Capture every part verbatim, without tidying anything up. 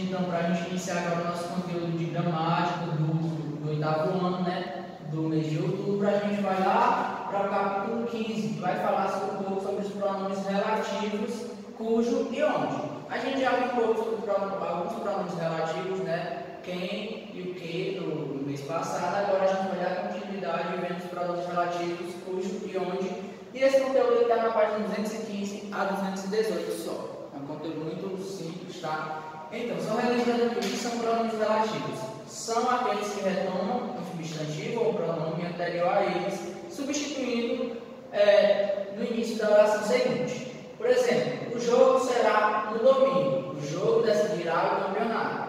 então, para a gente iniciar agora o nosso conteúdo de gramática do, do oitavo ano, né, do mês de outubro, a gente vai lá para o capítulo quinze, que vai falar sobre, um pouco sobre os pronomes relativos, cujo e onde. A gente já viu um pouco sobre pronomes, alguns pronomes relativos, né, quem e o que no, no mês passado. Agora a gente vai dar continuidade vendo os pronomes relativos, cujo e onde. E esse conteúdo está na página duzentos e quinze a duzentos e dezoito só. É um conteúdo muito simples, tá? Então, só relembrando aqui, o que são pronomes relativos? São aqueles que retomam um substantivo ou pronome anterior a eles, substituindo é, no início da oração seguinte. Por exemplo, o jogo será no domingo. O jogo decidirá o campeonato.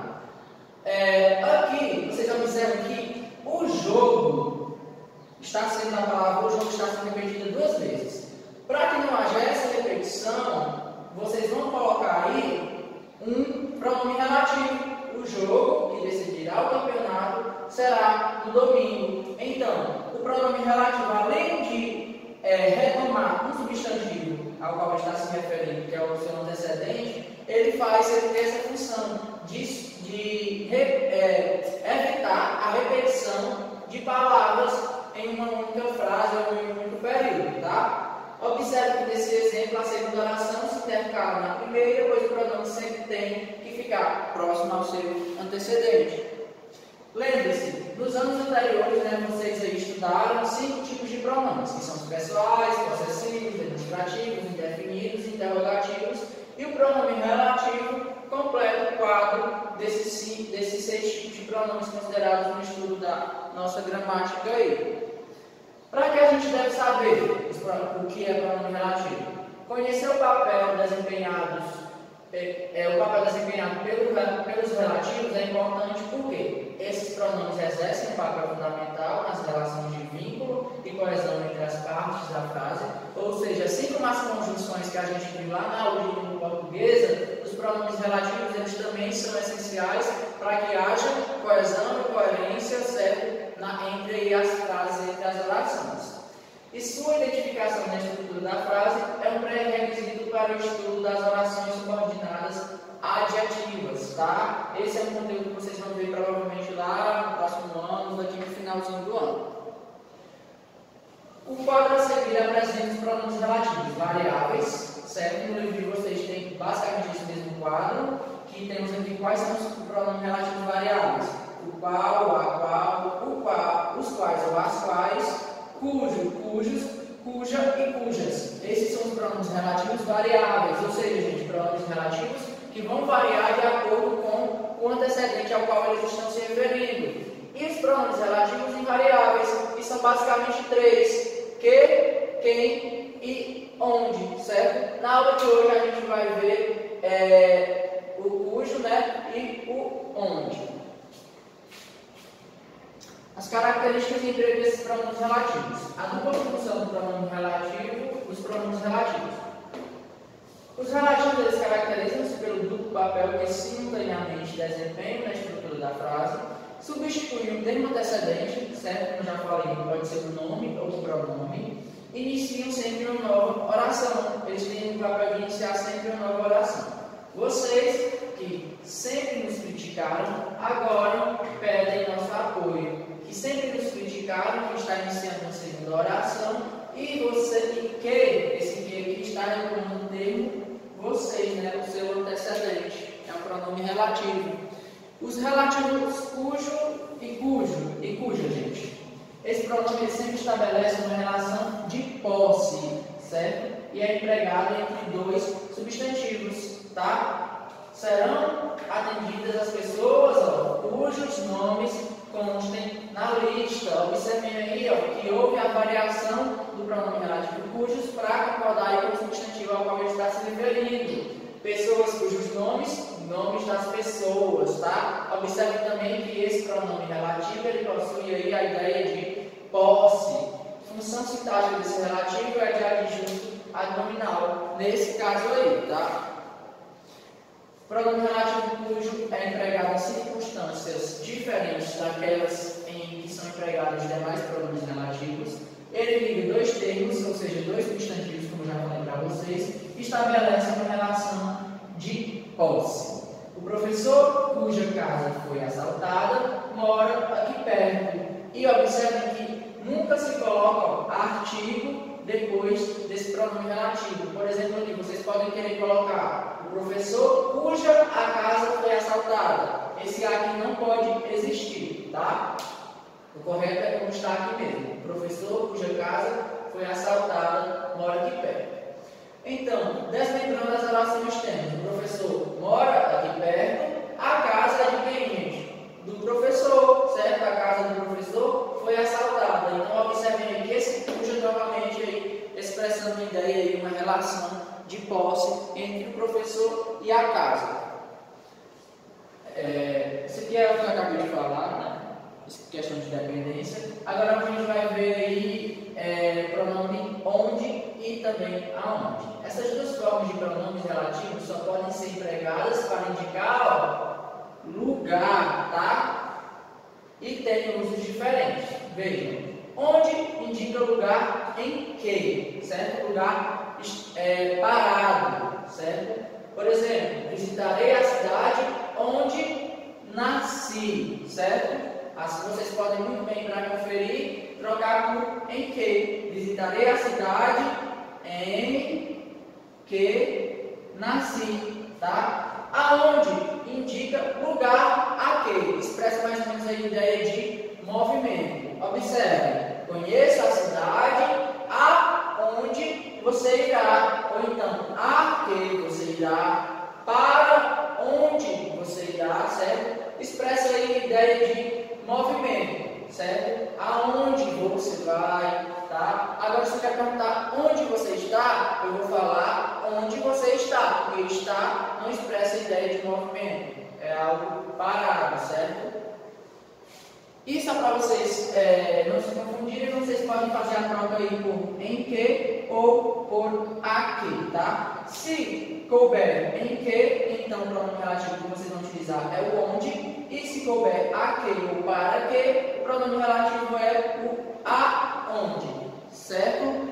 É, aqui, vocês observam que o jogo está sendo a palavra, o jogo está sendo repetida duas vezes. Para que não haja essa repetição, vocês vão colocar aí um pronome relativo. O jogo, que decidirá o campeonato, será no domingo. Então, o pronome relativo, além de é, retomar um substantivo ao qual está se referindo, que é o seu antecedente, ele faz, ele tem essa função de, de é, evitar a repetição de palavras em uma única frase ou em um único período, tá? Observe que nesse exemplo a segunda oração se intercala na primeira e depois o pronome sempre tem que ficar próximo ao seu antecedente. Lembre-se, nos anos anteriores, né, vocês aí estudaram cinco tipos de pronomes, que são os pessoais, possessivos, demonstrativos, indefinidos, interrogativos, e o pronome relativo completa o quadro desses, desses seis tipos de pronomes considerados no estudo da nossa gramática aí. Para que a gente deve saber o que é pronome relativo? Conhecer o papel desempenhado, é, é, o papel desempenhado pelo, pelos relativos é importante porque esses pronomes exercem um papel fundamental nas relações de vínculo e coesão entre as partes da frase, ou seja, assim como as conjunções que a gente viu lá na aula de língua portuguesa, os pronomes relativos eles também são essenciais para que haja coesão e coerência, certo? Na, entre as frases, entre as orações. E sua identificação na estrutura da frase é um pré-requisito para o estudo das orações subordinadas adjetivas, tá? Esse é um conteúdo que vocês vão ver provavelmente lá no próximo ano, daqui no finalzinho do ano. O quadro a seguir apresenta os pronomes relativos variáveis, certo? No livro de vocês tem basicamente esse mesmo quadro, que temos aqui quais são os pronomes relativos variáveis. O qual, a qual, o qual, os quais ou as quais, cujo, cujos, cuja e cujas. Esses são os pronomes relativos variáveis, ou seja, gente, pronomes relativos que vão variar de acordo com o antecedente ao qual eles estão se referindo. E os pronomes relativos invariáveis, que são basicamente três: que, quem e onde, certo? Na aula de hoje a gente vai ver é, o cujo, né, e o onde. As características e emprego desses pronomes relativos. A dupla função do pronome relativo, os pronomes relativos. Os relativos eles caracterizam-se pelo duplo papel que simultaneamente desempenham na estrutura da frase, substituem o termo antecedente, certo? Como já falei, pode ser o nome ou o pronome, iniciam sempre uma nova oração. Eles têm o papel de iniciar sempre uma nova oração. Vocês, que sempre nos criticaram, agora pedem nosso apoio. Que sempre nos criticaram, que está iniciando uma segunda oração, e você, e que, esse que aqui está retomando o termo, vocês, né, o seu antecedente, é um pronome relativo. Os relativos cujo e cujo, e cuja, gente. Esse pronome ele sempre estabelece uma relação de posse, certo? E é empregado entre dois substantivos, tá? Serão atendidas as pessoas, ó, cujos nomes constem na lista. Observem aí, ó, que houve a variação do pronome relativo cujos para concordar aí com o substantivo ao qual ele está se referindo. Pessoas cujos nomes, nomes das pessoas, tá? Observe também que esse pronome relativo ele possui aí a ideia de posse. Função sintática desse relativo é de adjunto ad nominal, nesse caso aí, tá? Pronome relativo cujo é empregado em circunstâncias diferentes daquelas em que são empregados os demais pronomes relativos. Ele liga dois termos, ou seja, dois substantivos, como já falei para vocês, e estabelece uma relação de posse. O professor cuja casa foi assaltada mora aqui perto. E observem que nunca se coloca artigo depois desse pronome relativo. Por exemplo, aqui vocês podem querer colocar o professor cuja a casa foi assaltada. Esse aqui não pode existir, tá? O correto é como está aqui mesmo. O professor cuja casa foi assaltada mora aqui perto. Então, desmembrando as relações temos, o professor mora aqui perto, a casa é de quem, gente? Do professor, certo? A casa do professor foi assaltada. Então, observem aqui esse cuja novamente aí, expressando uma ideia aí, uma relação de posse entre o professor e a casa. É, isso aqui é o que eu acabei de falar, né? Questão de dependência. Agora a gente vai ver aí é, pronome onde e também aonde. Essas duas formas de pronomes relativos só podem ser empregadas para indicar ó, lugar, tá? E tem usos diferentes. Vejam, onde indica lugar em que, certo? Lugar é, parado, certo? Por exemplo, visitarei a cidade onde nasci, certo? Assim vocês podem muito bem, para conferir, trocar por em que. Visitarei a cidade em que nasci, tá? Aonde indica lugar a que. Expressa mais ou menos a ideia de movimento. Observe, conheço a cidade aonde você irá, ou então a que você irá, para onde você irá, certo? Expressa aí a ideia de movimento, certo? Aonde você vai, tá? Agora, se eu quer perguntar onde você está, eu vou falar onde você está, porque está não expressa a ideia de movimento, é algo parado, certo? E só para vocês é, não se confundirem, vocês podem fazer a troca aí por em que ou por a que, tá? Se couber em que, então o pronome relativo que vocês vão utilizar é o onde. E se couber a que ou para que, o pronome relativo é o aonde, certo?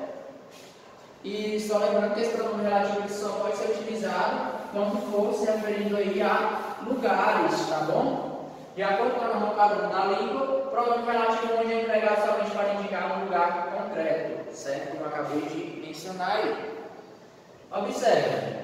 E só lembrando que esse pronome relativo só pode ser utilizado quando for se referindo aí a lugares, tá bom? De acordo com a norma padrão da língua, o pronome relativo onde é empregado somente para indicar um lugar concreto, certo? Como eu acabei de mencionar aí. Observe,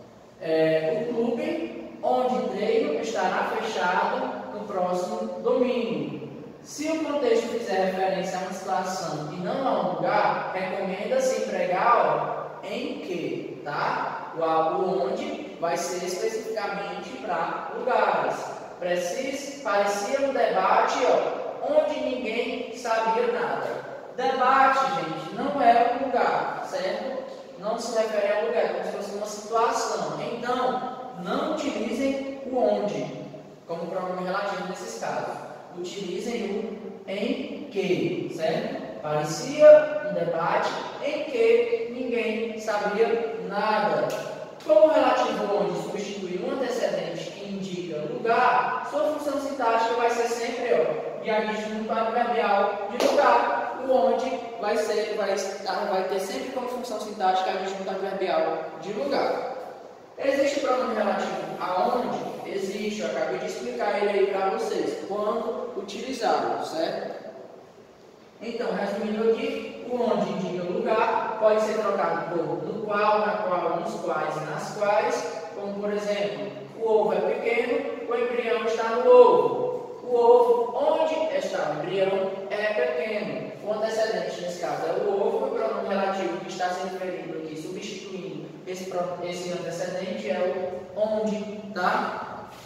é, o clube onde treino estará fechado no próximo domingo. Se o contexto fizer referência a uma situação e não a um lugar, recomenda-se empregar ó, em que, tá? O, o onde vai ser especificamente para lugares. Preciso, parecia um debate ó, onde ninguém sabia nada. Debate, gente, não é um lugar, certo? Não se refere a lugar, como se fosse uma situação. Então, não utilizem o onde como pronome relativo nesses casos. Utilizem o em que, certo? Parecia um debate em que ninguém sabia nada. Como o relativo onde substitui um antecedente que indica lugar, sua função sintática vai ser sempre ó, de adjunto adverbial de lugar. O onde vai, ser, vai, vai ter sempre como função sintática adjunto adverbial de lugar. Existe o pronome relativo aonde? Existe, eu acabei de explicar ele aí para vocês. Quando utilizado, certo? Então, resumindo aqui, o onde indica lugar pode ser trocado por no qual, na qual, nos quais e nas quais. Como, por exemplo, o ovo é pequeno, o embrião está no ovo. O ovo, onde está o embrião, é pequeno. O antecedente, nesse caso, é o ovo. O pronome relativo que está se referindo aqui, substituindo esse, esse antecedente, é o onde, tá?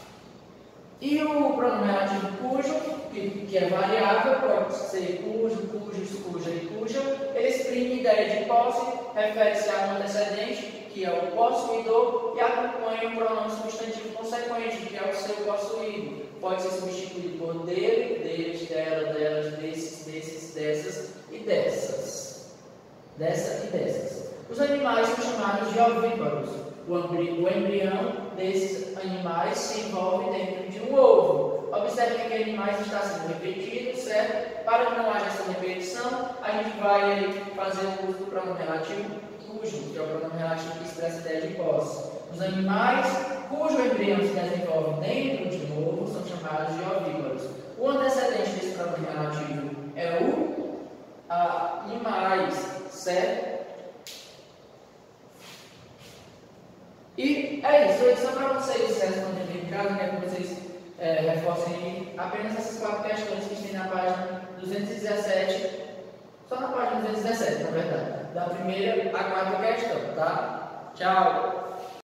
E o pronome relativo cujo, que, que é variável, pode ser cujo, cujos, cuja e cuja. Ele exprime ideia de posse, refere-se a um antecedente, que é o possuidor, e acompanha o pronome substantivo consequente, que é o seu possuído. Pode ser substituído por dele, deles, dela, delas, desses, desses, dessas e dessas. Dessa e dessas. Os animais são chamados de ovíparos. O embrião desses animais se envolve dentro de um ovo. Observe que animais está sendo repetido, certo? Para que não haja essa repetição, a gente vai fazer o uso do pronome relativo cujo, que é o pronome relativo que expressa a ideia de posse. Os animais cujo embrião se desenvolve dentro de um ovo primários de ovíparos. O antecedente desse pronome relativo é o a, e mais, certo? E é isso, é só para vocês responderem em casa, quero que vocês é, reforcem apenas essas quatro questões que tem na página duzentos e dezessete, só na página duzentos e dezessete, na verdade, da primeira à quarta questão, tá? Tchau!